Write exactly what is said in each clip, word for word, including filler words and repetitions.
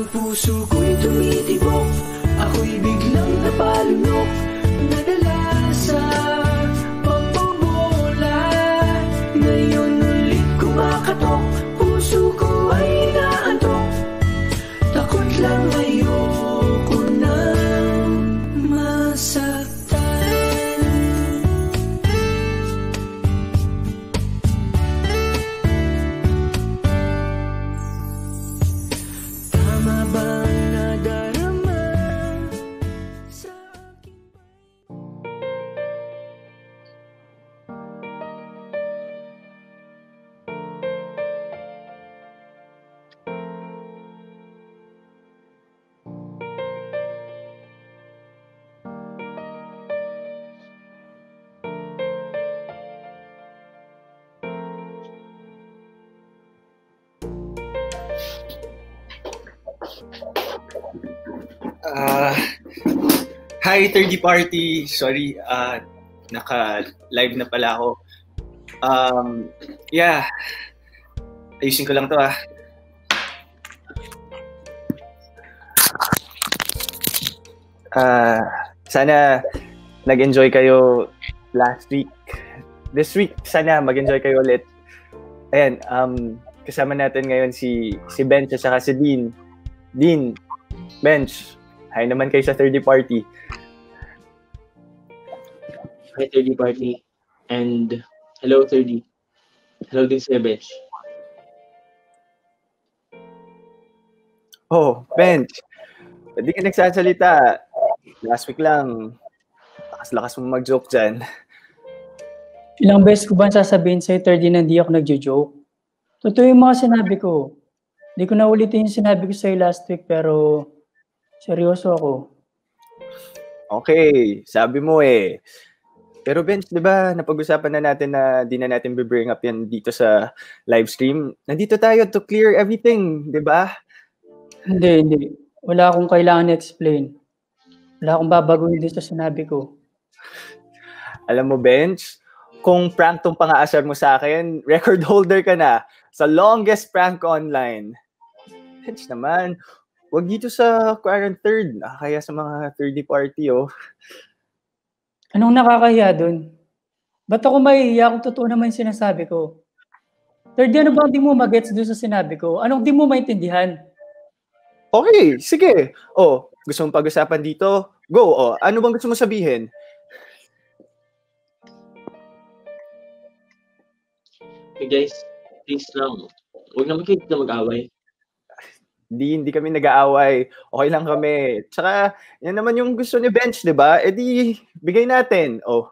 puso ko'y tumitibok, ako'y biglang napalunok, nadala sa pagbobola. Ngayon ulit kumakatok, puso ko ay naantok, takot lang ayoko nang masaktan. Tama bang nadarama sa aking Ah, hi, third party. Sorry, ah, naka-live na pala ako. Um, yeah. Ayusin ko lang to ah. Ah, sana nag-enjoy kayo last week. This week, sana mag-enjoy kayo ulit. Ayan, um, kasama natin ngayon si si Bench at saka si Dean. Dean, Bench, hi naman kayo sa third party. Hi, third party. And hello, third. Hello din sa Bench. Oh, Bench, hindi ka nagsasalita. Last week lang, lakas-lakas mo mag-joke dyan. Ilang beses ko ba sasabihin sa'yo, third, na hindi ako nagjo-joke? Totoo yung mga sinabi ko. Hindi ko na ulitin yung sinabi ko sa'yo last week, pero seryoso ako. Okay, sabi mo eh. Pero Bench, di ba, napag-usapan na natin na di na natin bibring up yan dito sa live stream. Nandito tayo to clear everything, di ba? Hindi, hindi. Wala akong kailangan i-explain. Wala akong babaguhin dito sa sinabi ko. Alam mo, Bench, kung prank tong pang-aasar mo sa akin, record holder ka na sa longest prank online. Bench naman, wag dito sa quarantine, kaya sa mga third party, oh. Anong nakakahiya dun? Ba't ako mahihiya kung totoo naman yung sinasabi ko? Third, ano ba di mo magets doon sa sinabi ko? Anong di mo maintindihan? Okay, sige. Oh, gusto mong pag-usapan dito? Go, oh. Ano bang gusto mo sabihin? Hey guys, please lang. Huwag naman kayo na mag-away. Di, hindi kami nag-aaway. Okay lang kami. Tsaka, yan naman yung gusto ni Bench, di ba? E di, bigay natin. Oh.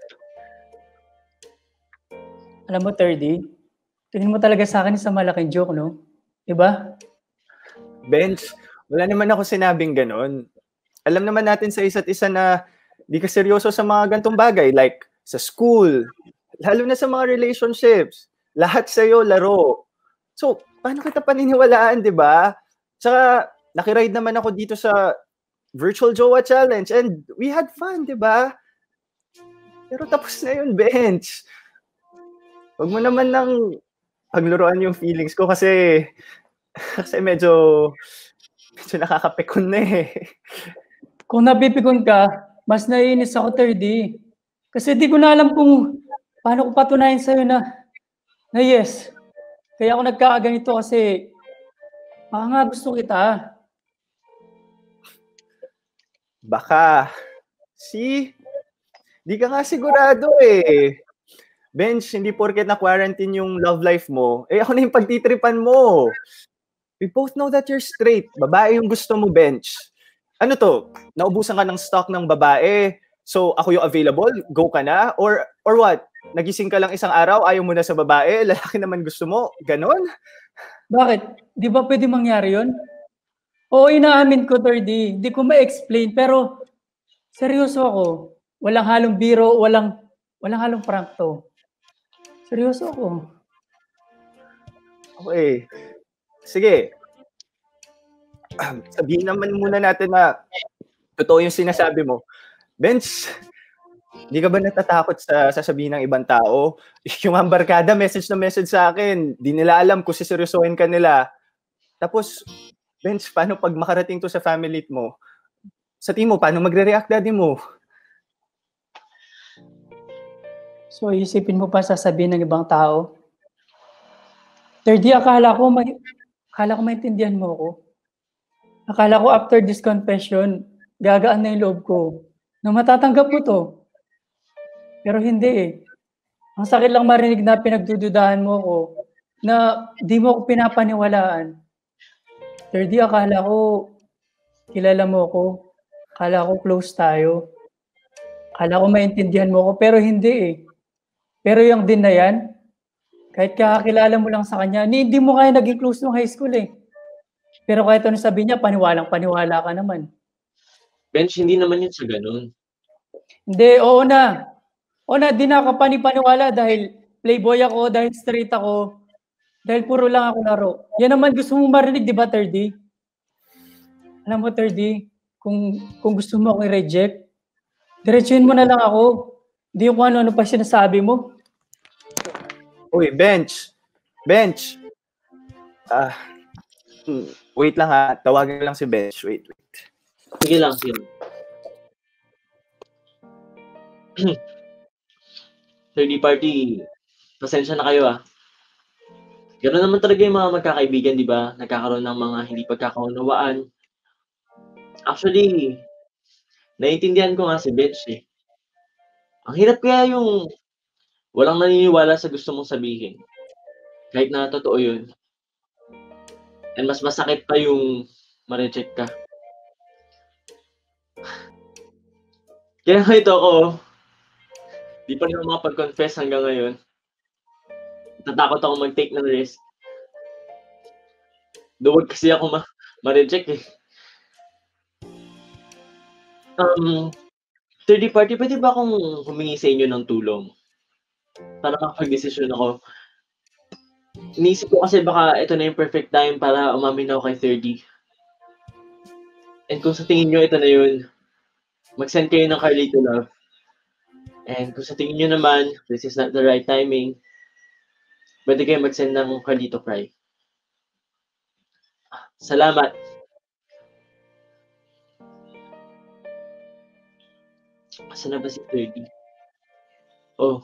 Alam mo, thirty, tingin mo talaga sa akin sa malaking joke, no? Diba? Bench, wala naman ako sinabing ganon. Alam naman natin sa isa't isa na di ka seryoso sa mga gantong bagay. Like, sa school, lalo na sa mga relationships. Lahat sa'yo, laro. So, paano kita paniniwalaan, di ba? Tsaka, nakiride naman ako dito sa Virtual Jowa Challenge and we had fun, di ba? Pero tapos na yun, Bench. Huwag mo naman nang pagluruan yung feelings ko kasi kasi medyo medyo nakakapikon na eh. Kung napipikon ka, mas naiinis ako, thirty. Kasi di ko na alam kung paano ko patunayan sa'yo na na yes. Kaya ako nagkakaganito kasi baka nga gusto kita. Baka. See? Di ka nga sigurado eh. Bench, hindi porket na-quarantine yung love life mo, eh ako na yung pagtitripan mo. We both know that you're straight. Babae yung gusto mo, Bench. Ano to? Naubusan ka ng stock ng babae, so ako yung available? Go ka na? Or or what? Nagising ka lang isang araw, ayaw mo na sa babae, lalaki naman gusto mo? Ganon? Bakit? Di ba pwede mangyari yun? Oo, inaamin ko, thirty. Di ko ma-explain, pero seryoso ako. Walang halong biro, walang walang halong prank to. Seryoso ako. Okay. Sige. Sabihin naman muna natin na totoo yung sinasabi mo. Bench, di ka ba natatakot sa sasabihin ng ibang tao? Yung ang barkada, message na message sa akin, di nila alam kung siseryosohin ka nila. Tapos, Bench, paano pag makarating to sa family mo? Sa tingin mo, paano magre-react daddy mo? So, isipin mo pa sasabihin ng ibang tao? third D, akala ko, may, akala ko maintindihan mo ako. Akala ko after this confession, gagaan na yung loob ko. Na matatanggap mo to. Pero hindi eh. Ang sakit lang marinig na pinagdududahan mo ko na di mo ako pinapaniwalaan. third D, akala ko kilala mo ko. Akala ko close tayo. Akala ko maintindihan mo ko, pero hindi eh. Pero yung din na yan, kahit kakakilala mo lang sa kanya, hindi mo kaya naging close nung high school eh. Pero kahit ano sabi niya, paniwalang paniwala ka naman. Bench, hindi naman yun sa ganun. Hindi, oo na. Oo na, di na ako panipaniwala dahil playboy ako, dahil straight ako, dahil puro lang ako laro. Yan naman gusto mong marinig, di ba, third D? Alam mo, third D, kung, kung gusto mo akong i-reject, diretsuhin mo na lang ako. Hindi yung kung ano-ano pa sinasabi mo. Uy, Bench. Bench. Ah, hmm, wait lang ha. Tawagan lang si Bench. Wait, wait. Sige lang, sige. third D party, pasensya na kayo ah. Ganoon naman talaga yung mga magkakaibigan, di ba? Nagkakaroon ng mga hindi pagkakaunawaan. Actually, naiintindihan ko nga si Bench eh. Ang hirap kaya yung walang naniniwala sa gusto mong sabihin. Kahit na totoo yun. And mas masakit pa yung ma-reject ka. Kaya nga ito ako, di pa rin ako makapag-confess hanggang ngayon. Natatakot ako mag-take ng risk. Duwag kasi ako ma- ma-reject eh. Um, third party, pwede ba akong humingi sa inyo ng tulong? Para makapag-desisyon ako. Iniisip ko kasi baka ito na yung perfect time para umamin ako kay third. And kung sa tingin nyo ito na yun, mag-send kayo ng Carlito Love. And kung sa tingin nyo naman, this is not the right timing, pwede kayo mag-send ng Carlito Cry. Salamat. Asa na ba si third? Oh.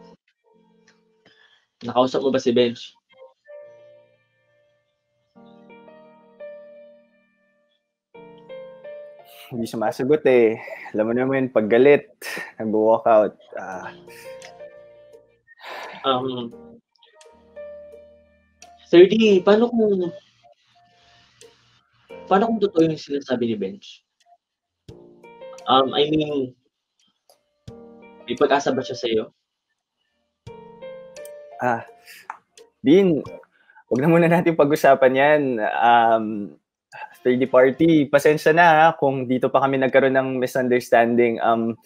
Nakausap mo ba si Bench? Hindi sumasagot eh. Alam mo naman, pag galit, nag-walk out. Ah. Um, third, paano kung paano kung totoo yung sinasabi ni Bench? Um, I mean, may pag-asa ba siya sa'yo? Ah, Dean, huwag na muna natin pag-usapan yan. Um, third party, pasensya na ha, kung dito pa kami nagkaroon ng misunderstanding. Um,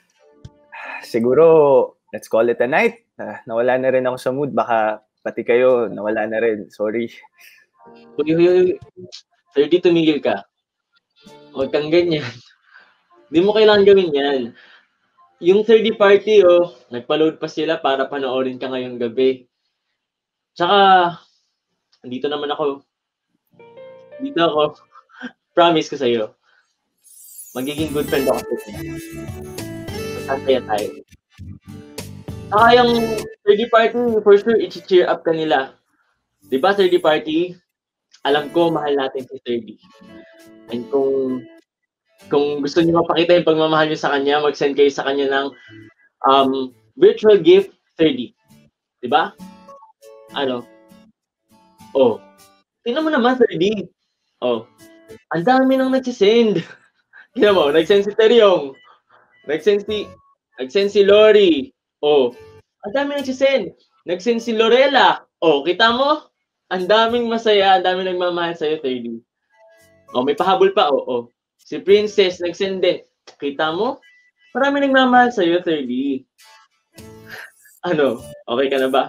siguro, let's call it a night. Uh, nawala na rin ako sa mood. Baka pati kayo, nawala na rin. Sorry. Uy, uy, uy. third, tumigil ka. Huwag kang ganyan. Hindi mo kailangan gawin yan. Yung third party, oh, nagpa-load pa sila para panoorin ka ngayong gabi. Tsaka, andito naman ako. Dito ako. Promise ko sa'yo. Magiging good friend ako sa'yo. Masasaya tayo. Tsaka yung third party, for sure, i-cheer up ka nila. Diba, third party? Alam ko, mahal natin si third. And kung kung gusto niyo mapakita yung pagmamahal niyo sa kanya, mag-send kayo sa kanya ng um, virtual gift thirty. Diba? Ano? Oh. Tingnan mo naman, thirty. Oh. Ang dami nang nagsisend. Tingnan mo, nag-send si Teryong. Nag-send si, nag-send si Lori. Oh. Ang dami nagsisend. Nag-send si Lorella. Oh, kita mo? Ang daming masaya, ang daming nagmamahal sa'yo, thirty. Oh, may pahabol pa, oh, oh. Si Princess, nag-send din. Kita mo? Marami nagmamahal sa'yo, thirty. Ano? Okay ka na ba?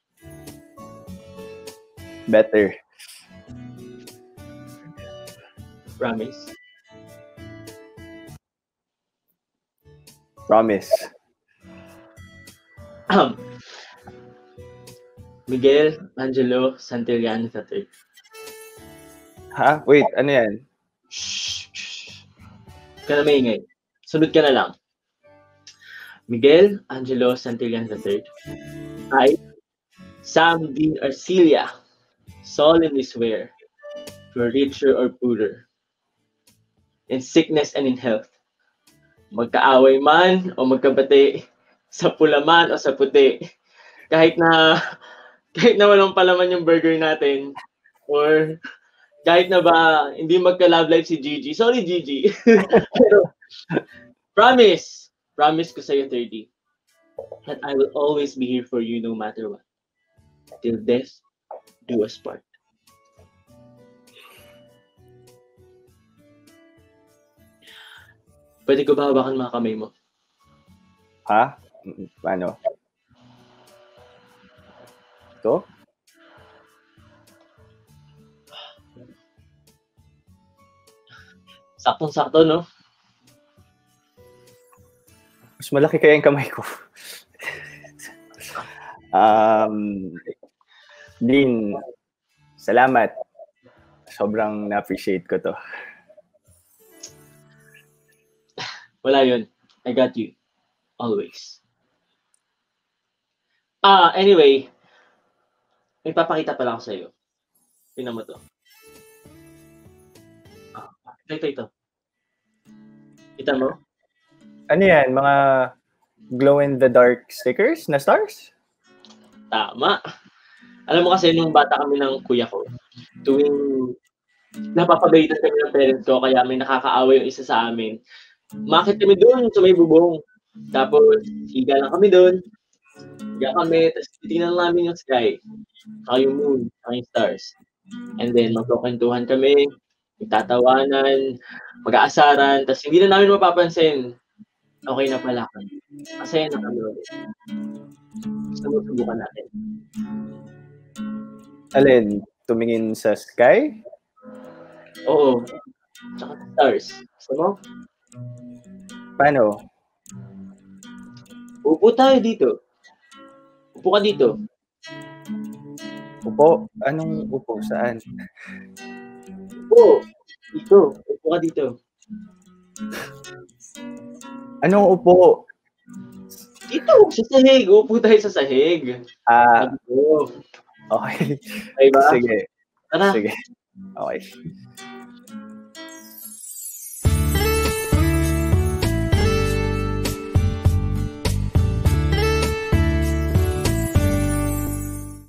Better. Promise? Promise. Um, Miguel Angelo Santillán the third. Ha? Wait, ano yan? Shh, shh. Ka na maingay. Sunod ka na lang. Miguel Angelo Santillan the third. I, Sam Dean Arcilia, solemnly swear, for richer or poorer, in sickness and in health, magkaaway man o magkabati, sa pula man o sa puti, kahit na kahit na walang palaman yung burger natin, or kahit na ba hindi magka-love life si Gigi. Sorry, Gigi. Pero, promise, promise ko sa'yo, thirty, that I will always be here for you no matter what. Till death do us part. Pwede ko ba hawakan mga kamay mo? Ha? Paano? Ito? Saktong-sakto, no? Mas malaki kaya yung kamay ko. um, Dean, salamat. Sobrang na-appreciate ko to. Wala yun. I got you. Always. Ah, anyway. May papakita pala ako sa'yo. Tingnan mo to. Ah, ito, ito, ito. Kita mo? Ano yan? Mga glow-in-the-dark stickers na stars? Tama. Alam mo kasi, nung bata kami ng kuya ko, tuwing napapagalitan kami ng parents ko, kaya may nakakaaway yung isa sa amin, makit kami doon sa may bubong. Tapos, higa lang kami doon. Higa kami, tapos titingnan namin yung sky, saka yung moon, saka yung stars. And then, magkukwentuhan kami, magtatawanan, mag-aasaran, tapos hindi na namin mapapansin. Okay na pala kami. Masaya na kami ulit. Gusto mo subukan natin. Alin? Tumingin sa sky? Oo. Tsaka stars. Gusto mo? Paano? Upo tayo dito. Upo ka dito. Upo? Anong upo? Saan? Upo. Dito. Upo ka dito. Anong upo? Dito. Sa sahig. Upo tayo sa sahig. Ah, Dito. okay. Okay ba? Sige. Tara. Sige. Okay.